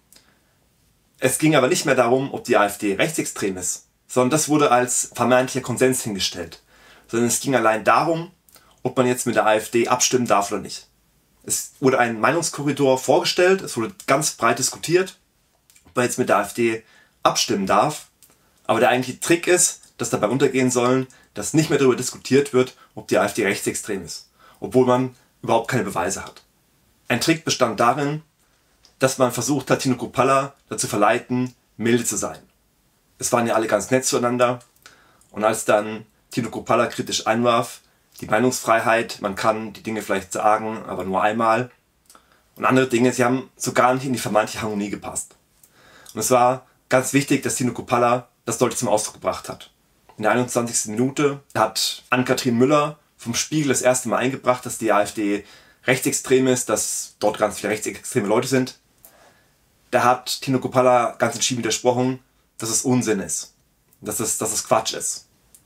Es ging aber nicht mehr darum, ob die AfD rechtsextrem ist, sondern das wurde als vermeintlicher Konsens hingestellt. Sondern es ging allein darum, ob man jetzt mit der AfD abstimmen darf oder nicht. Es wurde ein Meinungskorridor vorgestellt, es wurde ganz breit diskutiert, ob man jetzt mit der AfD abstimmen darf. Aber der eigentliche Trick ist, dass dabei untergehen sollen, dass nicht mehr darüber diskutiert wird, ob die AfD rechtsextrem ist, obwohl man überhaupt keine Beweise hat. Ein Trick bestand darin, dass man versucht hat, Tino Kruppalla dazu verleiten, milde zu sein. Es waren ja alle ganz nett zueinander und als dann Tino Kruppalla kritisch einwarf, die Meinungsfreiheit, man kann die Dinge vielleicht sagen, aber nur einmal und andere Dinge, sie haben so gar nicht in die vermeintliche Harmonie gepasst. Und es war ganz wichtig, dass Tino Kruppalla das deutlich zum Ausdruck gebracht hat. In der einundzwanzigsten Minute hat Ann-Kathrin Müller vom Spiegel das erste Mal eingebracht, dass die AfD rechtsextrem ist, dass dort ganz viele rechtsextreme Leute sind. Da hat Tino Kruppalla ganz entschieden widersprochen, dass es Unsinn ist, dass es, dass es Quatsch ist.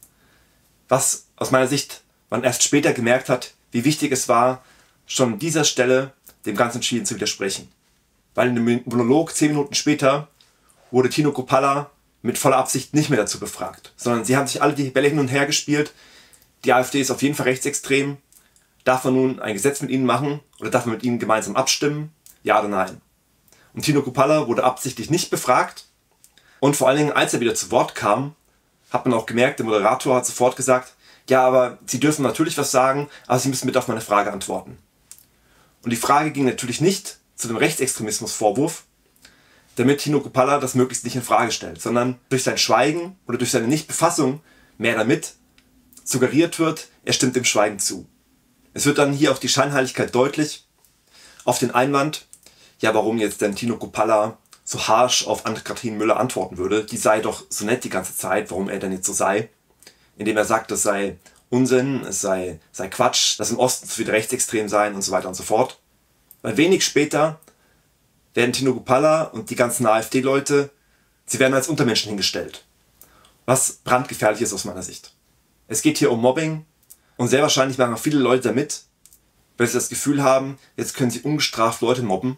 Was aus meiner Sicht man erst später gemerkt hat, wie wichtig es war, schon an dieser Stelle dem ganz entschieden zu widersprechen. Weil in dem Monolog zehn Minuten später wurde Tino Kruppalla mit voller Absicht nicht mehr dazu befragt, sondern sie haben sich alle die Bälle hin und her gespielt. Die AfD ist auf jeden Fall rechtsextrem. Darf man nun ein Gesetz mit ihnen machen oder darf man mit ihnen gemeinsam abstimmen? Ja oder nein? Und Tino Kruppalla wurde absichtlich nicht befragt. Und vor allen Dingen, als er wieder zu Wort kam, hat man auch gemerkt, der Moderator hat sofort gesagt, ja, aber Sie dürfen natürlich was sagen, aber Sie müssen bitte auf meine Frage antworten. Und die Frage ging natürlich nicht zu dem Rechtsextremismusvorwurf, damit Tino Kruppalla das möglichst nicht in Frage stellt, sondern durch sein Schweigen oder durch seine Nichtbefassung mehr damit suggeriert wird, er stimmt dem Schweigen zu. Es wird dann hier auch die Scheinheiligkeit deutlich, auf den Einwand, ja, warum jetzt denn Tino Kruppalla so harsch auf Ann-Kathrin Müller antworten würde, die sei doch so nett die ganze Zeit, warum er denn jetzt so sei, indem er sagt, das sei Unsinn, es sei, sei Quatsch, dass im Osten zu viele rechtsextrem seien und so weiter und so fort. Weil wenig später werden Tino Kruppalla und die ganzen AfD-Leute, sie werden als Untermenschen hingestellt. Was brandgefährlich ist aus meiner Sicht. Es geht hier um Mobbing und sehr wahrscheinlich machen auch viele Leute damit, weil sie das Gefühl haben, jetzt können sie ungestraft Leute mobben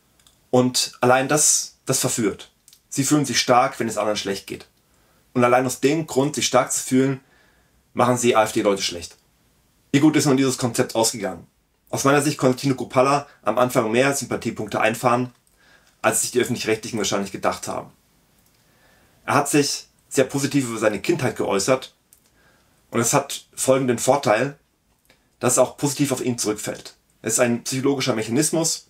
und allein das, das verführt. Sie fühlen sich stark, wenn es anderen schlecht geht. Und allein aus dem Grund, sich stark zu fühlen, machen sie AfD-Leute schlecht. Wie gut ist nun dieses Konzept ausgegangen? Aus meiner Sicht konnte Tino Kruppalla am Anfang mehr Sympathiepunkte einfahren, als sich die Öffentlich-Rechtlichen wahrscheinlich gedacht haben. Er hat sich sehr positiv über seine Kindheit geäußert und es hat folgenden Vorteil, dass es auch positiv auf ihn zurückfällt. Es ist ein psychologischer Mechanismus.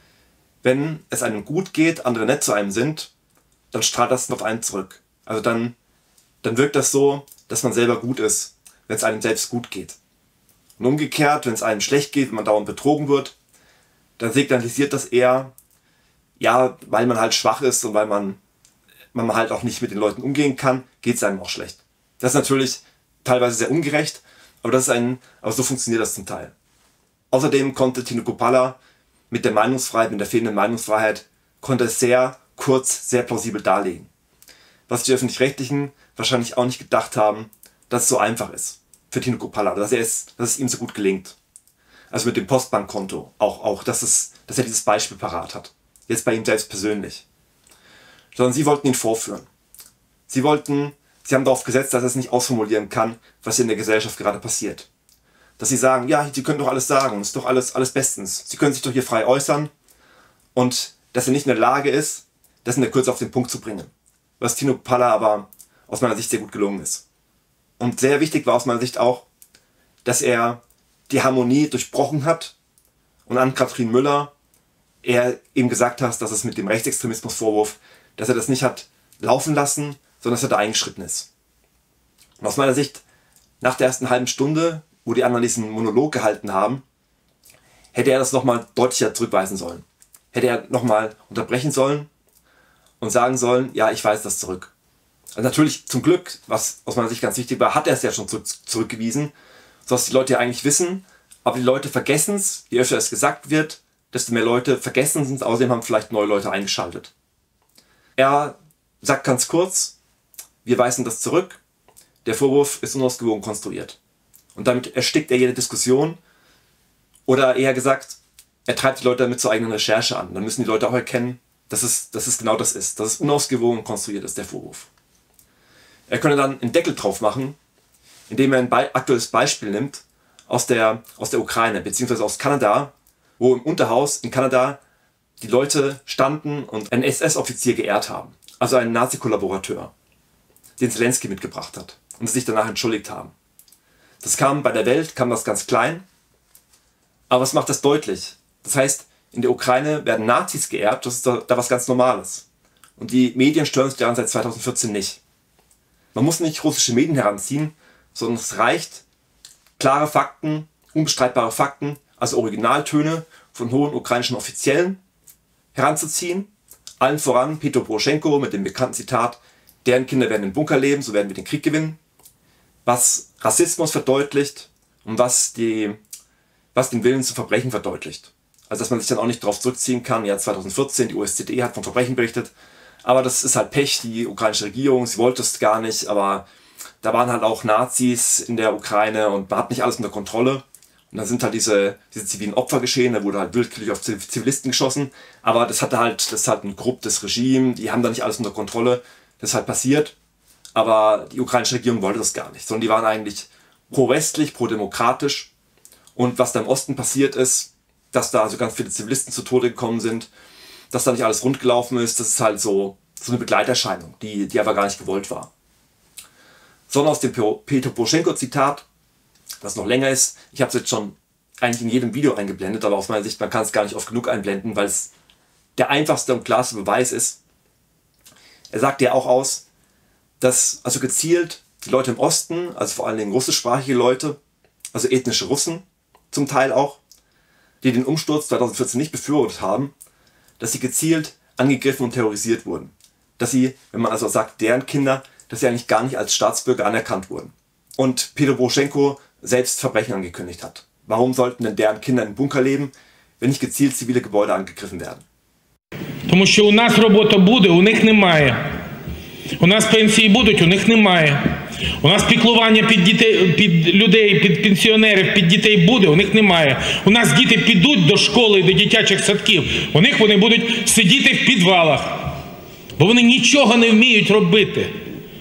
Wenn es einem gut geht, andere nett zu einem sind, dann strahlt das auf einen zurück. Also dann, dann wirkt das so, dass man selber gut ist, wenn es einem selbst gut geht. Und umgekehrt, wenn es einem schlecht geht, wenn man dauernd betrogen wird, dann signalisiert das eher, ja, weil man halt schwach ist und weil man, weil man halt auch nicht mit den Leuten umgehen kann, geht es einem auch schlecht. Das ist natürlich teilweise sehr ungerecht, aber, das ist ein, aber so funktioniert das zum Teil. Außerdem konnte Tino Kruppalla mit der Meinungsfreiheit, mit der fehlenden Meinungsfreiheit, konnte es sehr kurz, sehr plausibel darlegen. Was die Öffentlich-Rechtlichen wahrscheinlich auch nicht gedacht haben, dass es so einfach ist für Tino Kruppalla, dass, er es, dass es ihm so gut gelingt. Also mit dem Postbankkonto, auch, auch dass, es, dass er dieses Beispiel parat hat. Jetzt bei ihm selbst persönlich. Sondern sie wollten ihn vorführen. Sie wollten, sie haben darauf gesetzt, dass er es nicht ausformulieren kann, was in der Gesellschaft gerade passiert. dass sie sagen, ja, sie können doch alles sagen, ist doch alles, alles bestens. Sie können sich doch hier frei äußern und dass er nicht in der Lage ist, das in der Kürze auf den Punkt zu bringen. Was Tino Kruppalla aber aus meiner Sicht sehr gut gelungen ist. Und sehr wichtig war aus meiner Sicht auch, dass er die Harmonie durchbrochen hat und an Katrin Müller er eben gesagt hat, dass es mit dem Rechtsextremismusvorwurf, dass er das nicht hat laufen lassen, sondern dass er da eingeschritten ist. Und aus meiner Sicht, nach der ersten halben Stunde, wo die anderen diesen Monolog gehalten haben, hätte er das nochmal deutlicher zurückweisen sollen. Hätte er nochmal unterbrechen sollen und sagen sollen, ja, ich weise das zurück. Also natürlich, zum Glück, was aus meiner Sicht ganz wichtig war, hat er es ja schon zurück, zurückgewiesen, sodass die Leute ja eigentlich wissen, aber die Leute vergessen es, je öfter es gesagt wird, desto mehr Leute vergessen es, außerdem haben vielleicht neue Leute eingeschaltet. Er sagt ganz kurz, wir weisen das zurück, der Vorwurf ist unausgewogen konstruiert. Und damit erstickt er jede Diskussion, oder eher gesagt, er treibt die Leute damit zur eigenen Recherche an. Dann müssen die Leute auch erkennen, dass es, dass es genau das ist, dass es unausgewogen konstruiert ist, der Vorwurf. Er könne dann einen Deckel drauf machen, indem er ein Be- aktuelles Beispiel nimmt aus der, aus der Ukraine, beziehungsweise aus Kanada, wo im Unterhaus in Kanada die Leute standen und einen S S-Offizier geehrt haben, also einen Nazi-Kollaborateur, den Zelensky mitgebracht hat und sich danach entschuldigt haben. Das kam bei der Welt, kam das ganz klein, aber was macht das deutlich? Das heißt, in der Ukraine werden Nazis geehrt, das ist da, da was ganz Normales. Und die Medien stören sich daran seit zweitausendvierzehn nicht. Man muss nicht russische Medien heranziehen, sondern es reicht, klare Fakten, unbestreitbare Fakten, also Originaltöne von hohen ukrainischen Offiziellen heranzuziehen. Allen voran Petro Poroschenko mit dem bekannten Zitat, deren Kinder werden im Bunker leben, so werden wir den Krieg gewinnen. Was Rassismus verdeutlicht und was, die, was den Willen zu Verbrechen verdeutlicht. Also dass man sich dann auch nicht darauf zurückziehen kann, ja zweitausendvierzehn, die O S Z E hat von Verbrechen berichtet, aber das ist halt Pech, die ukrainische Regierung, sie wollte es gar nicht, aber da waren halt auch Nazis in der Ukraine und man hat nicht alles unter Kontrolle. Und dann sind halt diese, diese zivilen Opfer geschehen, da wurde halt willkürlich auf Zivilisten geschossen, aber das hatte halt, das ist halt ein korruptes Regime, die haben da nicht alles unter Kontrolle, das ist halt passiert, aber die ukrainische Regierung wollte das gar nicht, sondern die waren eigentlich pro-westlich, pro-demokratisch und was da im Osten passiert ist, dass da also ganz viele Zivilisten zu Tode gekommen sind, dass da nicht alles rund gelaufen ist, das ist halt so, so eine Begleiterscheinung, die, die aber gar nicht gewollt war. Sondern aus dem Petro Poroschenko-Zitat, das noch länger ist, ich habe es jetzt schon eigentlich in jedem Video eingeblendet, aber aus meiner Sicht, man kann es gar nicht oft genug einblenden, weil es der einfachste und klarste Beweis ist. Er sagt ja auch aus, dass also gezielt die Leute im Osten, also vor allen Dingen russischsprachige Leute, also ethnische Russen zum Teil auch, die den Umsturz zweitausendvierzehn nicht befürwortet haben, dass sie gezielt angegriffen und terrorisiert wurden. Dass sie, wenn man also sagt, deren Kinder, dass sie eigentlich gar nicht als Staatsbürger anerkannt wurden. Und Petro Poroschenko selbst Verbrechen angekündigt hat. Warum sollten denn deren Kinder im Bunker leben, wenn nicht gezielt zivile Gebäude angegriffen werden? Тому що у нас робота буде, у них немає. У нас пенсії будуть, у них немає. У нас піклування під дітей, під людей, під пенсіонерів, під дітей буде, у них немає. У нас діти підуть до школи, до дитячих садків, у них вони будуть сидіти в підвалах, бо вони нічого не вміють робити.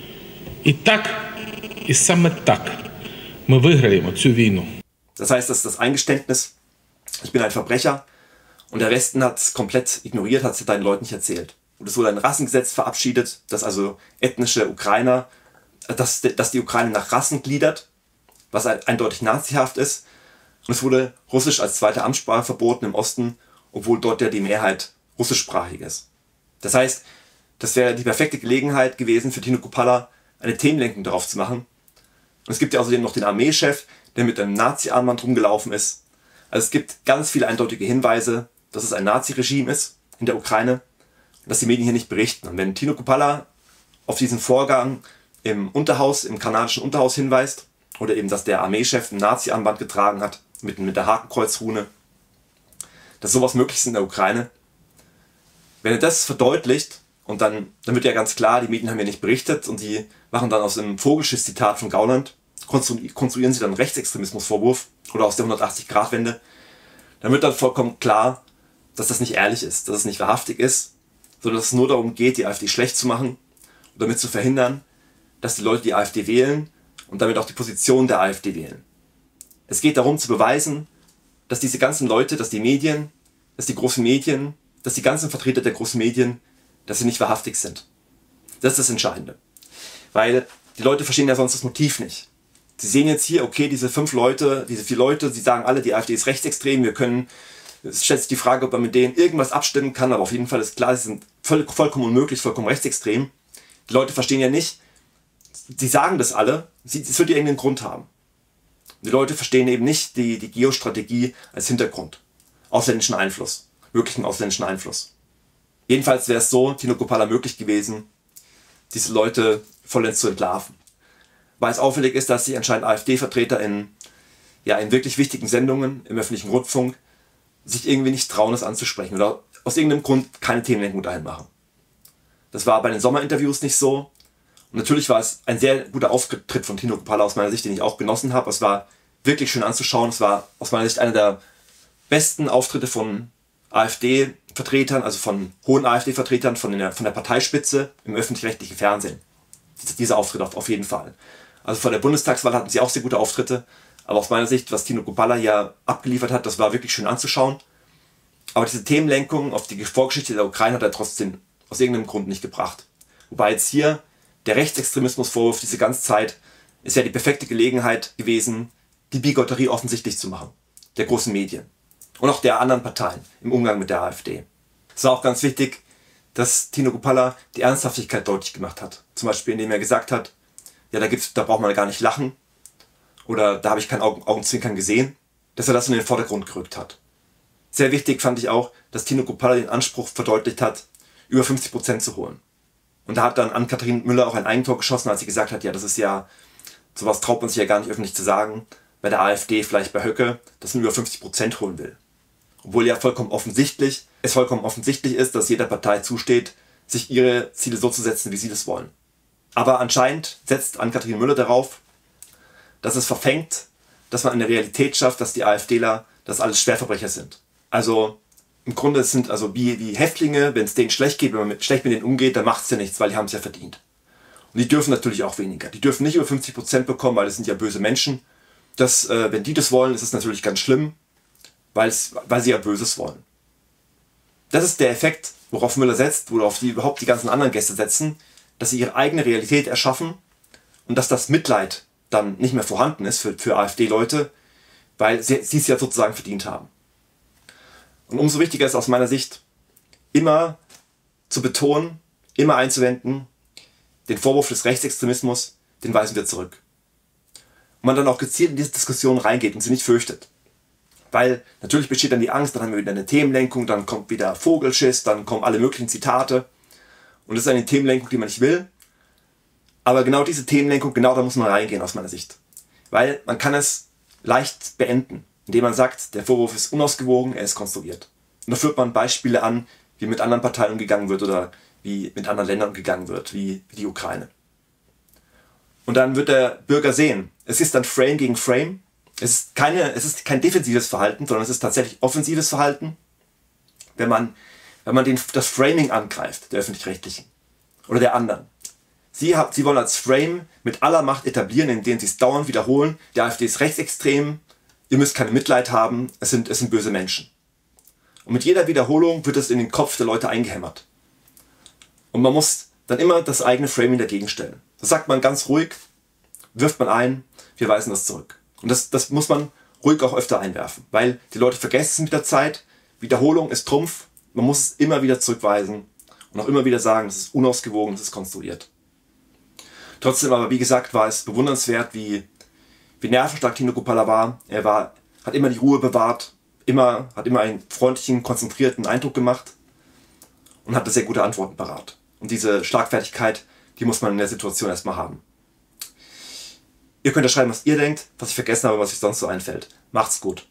І так, і саме так ми виграємо цю війну. Das heißt, das ist das Eingeständnis, ich bin ein Verbrecher und der Westen hat es komplett ignoriert, hat es deinen Leuten nicht erzählt. Und es wurde ein Rassengesetz verabschiedet, das also ethnische Ukrainer, dass, dass die Ukraine nach Rassen gliedert, was eindeutig nazihaft ist. Und es wurde Russisch als zweite Amtssprache verboten im Osten, obwohl dort ja die Mehrheit russischsprachig ist. Das heißt, das wäre die perfekte Gelegenheit gewesen für Tino Kruppalla, eine Themenlenkung darauf zu machen. Und es gibt ja außerdem noch den Armeechef, der mit einem Nazi-Armband rumgelaufen ist. Also es gibt ganz viele eindeutige Hinweise, dass es ein Nazi-Regime ist in der Ukraine und dass die Medien hier nicht berichten. Und wenn Tino Kruppalla auf diesen Vorgang im Unterhaus, im kanadischen Unterhaus hinweist oder eben, dass der Armeechef ein Nazi-Armband getragen hat mit, mit der Hakenkreuzrune, dass sowas möglich ist in der Ukraine. Wenn er das verdeutlicht und dann, dann wird ja ganz klar, die Medien haben ja nicht berichtet und die machen dann aus einem Vogelschiss-Zitat von Gauland, konstruieren sie dann einen Rechtsextremismusvorwurf oder aus der hundertachtzig-Grad-Wende, dann wird dann vollkommen klar, dass das nicht ehrlich ist, dass es nicht wahrhaftig ist, sondern dass es nur darum geht, die AfD schlecht zu machen und damit zu verhindern, dass die Leute die AfD wählen und damit auch die Position der AfD wählen. Es geht darum zu beweisen, dass diese ganzen Leute, dass die Medien, dass die großen Medien, dass die ganzen Vertreter der großen Medien, dass sie nicht wahrhaftig sind. Das ist das Entscheidende. Weil die Leute verstehen ja sonst das Motiv nicht. Sie sehen jetzt hier, okay, diese fünf Leute, diese vier Leute, sie sagen alle, die AfD ist rechtsextrem, wir können, es stellt sich die Frage, ob man mit denen irgendwas abstimmen kann, aber auf jeden Fall ist klar, sie sind voll, vollkommen unmöglich, vollkommen rechtsextrem. Die Leute verstehen ja nicht, sie sagen das alle, es wird ja irgendeinen Grund haben. Die Leute verstehen eben nicht die, die Geostrategie als Hintergrund. Ausländischen Einfluss, möglichen ausländischen Einfluss. Jedenfalls wäre es so, Tino Kruppalla möglich gewesen, diese Leute vollends zu entlarven. Weil es auffällig ist, dass sich anscheinend AfD-Vertreter in, ja, in wirklich wichtigen Sendungen im öffentlichen Rundfunk sich irgendwie nicht trauen, das anzusprechen oder aus irgendeinem Grund keine Themenlenkung dahin machen. Das war bei den Sommerinterviews nicht so. Und natürlich war es ein sehr guter Auftritt von Tino Kruppalla aus meiner Sicht, den ich auch genossen habe. Es war wirklich schön anzuschauen. Es war aus meiner Sicht einer der besten Auftritte von AfD-Vertretern, also von hohen AfD-Vertretern, von der, von der Parteispitze im öffentlich-rechtlichen Fernsehen. Dieser Auftritt auf, auf jeden Fall. Also vor der Bundestagswahl hatten sie auch sehr gute Auftritte. Aber aus meiner Sicht, was Tino Kruppalla ja abgeliefert hat, das war wirklich schön anzuschauen. Aber diese Themenlenkung auf die Vorgeschichte der Ukraine hat er trotzdem aus irgendeinem Grund nicht gebracht. Wobei jetzt hier der Rechtsextremismusvorwurf diese ganze Zeit ist ja die perfekte Gelegenheit gewesen, die Bigotterie offensichtlich zu machen. Der großen Medien. Und auch der anderen Parteien im Umgang mit der AfD. Es war auch ganz wichtig, dass Tino Kruppalla die Ernsthaftigkeit deutlich gemacht hat. Zum Beispiel, indem er gesagt hat, ja, da, gibt's, da braucht man gar nicht lachen. Oder da habe ich kein Augen, Augenzwinkern gesehen. Dass er das in den Vordergrund gerückt hat. Sehr wichtig fand ich auch, dass Tino Kruppalla den Anspruch verdeutlicht hat, über fünfzig Prozent zu holen. Und da hat dann Ann-Kathrin Müller auch ein Eigentor geschossen, als sie gesagt hat, ja, das ist ja, sowas traut man sich ja gar nicht öffentlich zu sagen, bei der AfD, vielleicht bei Höcke, dass man über fünfzig Prozent holen will. Obwohl ja vollkommen offensichtlich, es vollkommen offensichtlich ist, dass jeder Partei zusteht, sich ihre Ziele so zu setzen, wie sie das wollen. Aber anscheinend setzt Ann-Kathrin Müller darauf, dass es verfängt, dass man eine Realität schafft, dass die AfDler, das alles Schwerverbrecher sind. Also im Grunde sind also wie, wie Häftlinge, wenn es denen schlecht geht, wenn man mit, schlecht mit denen umgeht, dann macht es ja nichts, weil die haben es ja verdient. Und die dürfen natürlich auch weniger. Die dürfen nicht über fünfzig Prozent bekommen, weil das sind ja böse Menschen. Das, äh, wenn die das wollen, ist es natürlich ganz schlimm, weil's, weil sie ja Böses wollen. Das ist der Effekt, worauf Müller setzt, worauf die überhaupt die ganzen anderen Gäste setzen, dass sie ihre eigene Realität erschaffen und dass das Mitleid dann nicht mehr vorhanden ist für, für AfD-Leute, weil sie, sie es ja sozusagen verdient haben. Und umso wichtiger ist aus meiner Sicht, immer zu betonen, immer einzuwenden, den Vorwurf des Rechtsextremismus, den weisen wir zurück. Und man dann auch gezielt in diese Diskussion reingeht und sie nicht fürchtet. Weil natürlich besteht dann die Angst, dann haben wir wieder eine Themenlenkung, dann kommt wieder Vogelschiss, dann kommen alle möglichen Zitate. Und das ist eine Themenlenkung, die man nicht will. Aber genau diese Themenlenkung, genau da muss man reingehen aus meiner Sicht. Weil man kann es leicht beenden, indem man sagt, der Vorwurf ist unausgewogen, er ist konstruiert. Und da führt man Beispiele an, wie mit anderen Parteien umgegangen wird oder wie mit anderen Ländern umgegangen wird, wie die Ukraine. Und dann wird der Bürger sehen, es ist dann Frame gegen Frame. Es ist, keine, es ist kein defensives Verhalten, sondern es ist tatsächlich offensives Verhalten, wenn man, wenn man den, das Framing angreift, der Öffentlich-Rechtlichen oder der anderen. Sie, sie wollen als Frame mit aller Macht etablieren, indem sie es dauernd wiederholen, die AfD ist rechtsextrem, ihr müsst kein Mitleid haben, es sind, es sind böse Menschen. Und mit jeder Wiederholung wird es in den Kopf der Leute eingehämmert. Und man muss dann immer das eigene Framing dagegen stellen. Das sagt man ganz ruhig, wirft man ein, wir weisen das zurück. Und das, das muss man ruhig auch öfter einwerfen, weil die Leute vergessen es mit der Zeit, Wiederholung ist Trumpf, man muss es immer wieder zurückweisen und auch immer wieder sagen, das ist unausgewogen, das ist konstruiert. Trotzdem aber, wie gesagt, war es bewundernswert, wie, wie nervenstark Tino Kruppalla war. Er war, hat immer die Ruhe bewahrt, immer, hat immer einen freundlichen, konzentrierten Eindruck gemacht und hatte sehr gute Antworten parat. Und diese Schlagfertigkeit, die muss man in der Situation erstmal haben. Ihr könnt ja schreiben, was ihr denkt, was ich vergessen habe, was euch sonst so einfällt. Macht's gut.